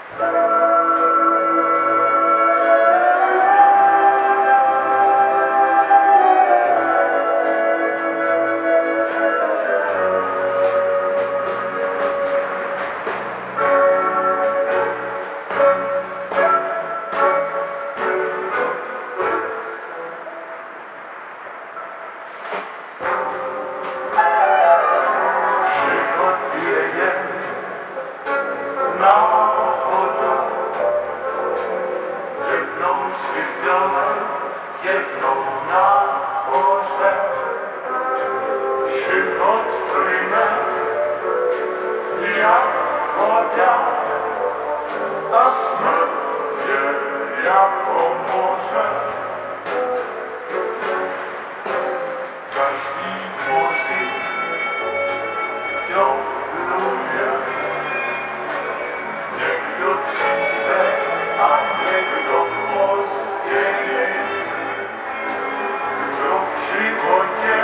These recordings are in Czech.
Jednou nahoře život plyne jak voda a smrt je jako moře. Každý moři dopluje, někdo dříve a někdo později. Kdo v životě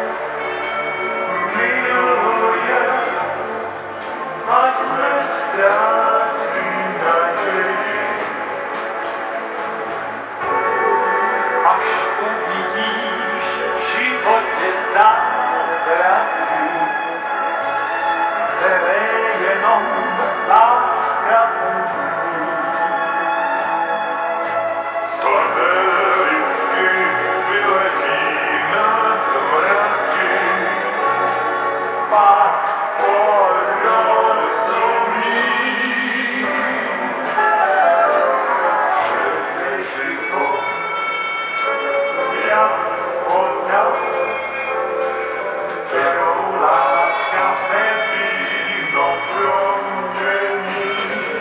miluje, ať neztrácí naději. Až uvidíš v životě zázraky, které jenom láska umí. Slepé rybky vyletí nad mraky, pak porozumí, že je život jak voda, kterou láska nevíno promění.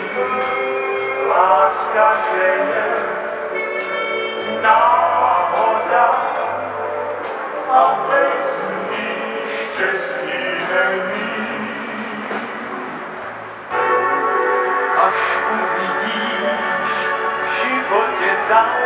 Láska, že je náhoda a bez ní štěstí není. Až uvidíš v životě zázraky,